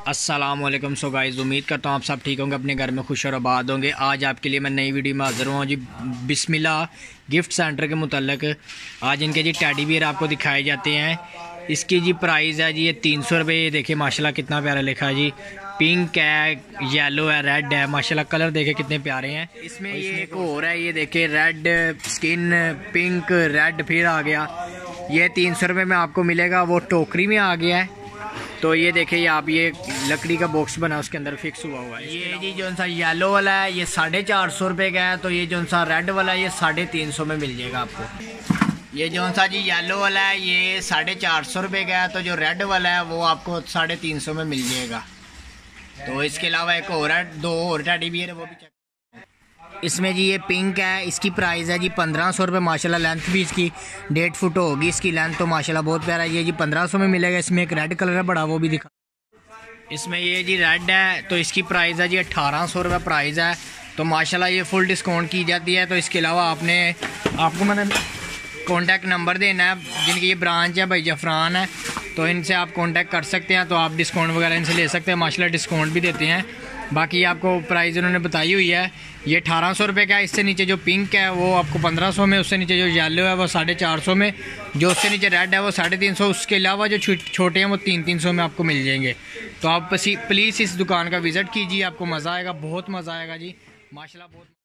अस्सलामुअलैकुम। So guys, उम्मीद करता हूँ आप सब ठीक होंगे, अपने घर में खुश और आबाद होंगे। आज आपके लिए मैं नई वीडियो में हाज़िर हुआ जी बिस्मिल्लाह गिफ्ट सेंटर के मुतल्लिक। आज इनके जी टेडी बियर आपको दिखाए जाते हैं। इसकी जी प्राइस है जी ये 300 रुपये। ये देखिए माशाल्लाह कितना प्यारा लिखा है जी। पिंक है, येलो है, रेड है, माशाल्लाह कलर देखे कितने प्यारे हैं। इसमें ये एक और है, ये देखिए रेड स्किन, पिंक, रेड फिर आ गया। ये 300 रुपये में आपको मिलेगा। वो टोकरी में आ गया है। तो ये देखिए आप, ये लकड़ी का बॉक्स बना उसके अंदर फिक्स हुआ हुआ है। ये जी जो सा येलो वाला है ये 450 रुपये का है। तो ये जो सा रेड वाला है ये 350 में मिल जाएगा आपको। ये जो सा जी येलो वाला है ये 450 रुपये का है। तो जो रेड वाला है वो आपको 350 में मिल जाएगा। तो इसके अलावा एक और है, 2 और टेडी बियर है, वो भी चेक। इसमें जी ये पिंक है, इसकी प्राइस है जी 1500 रुपये। माशाल्लाह लेंथ भी इसकी 1.5 फुट होगी इसकी लेंथ। तो माशाल्लाह बहुत प्यारा है। ये जी 1500 में मिलेगा। इसमें एक रेड कलर है बड़ा, वो भी दिखा। इसमें ये जी रेड है, तो इसकी प्राइस है जी 1800 रुपये प्राइस है। तो माशाल्लाह ये फुल डिस्काउंट की जाती है। तो इसके अलावा आपको मैंने कॉन्टैक्ट नंबर देना है। जिनकी ये ब्रांच है भाई जफरान है, तो इनसे आप कॉन्टैक्ट कर सकते हैं। तो आप डिस्काउंट वगैरह इनसे ले सकते हैं। माशाल्लाह डिस्काउंट भी देते हैं। बाकी आपको प्राइस उन्होंने बताई हुई है। ये 1800 रुपये का है। इससे नीचे जो पिंक है वो आपको 1500 में, उससे नीचे जो येलो है वो 450 में, जो उससे नीचे रेड है वो 350। उसके अलावा जो छोटे हैं वो 300 में आपको मिल जाएंगे। तो आप प्लीज़ इस दुकान का विज़िट कीजिए, आपको मज़ा आएगा, बहुत मज़ा आएगा जी। माशाल्लाह बहुत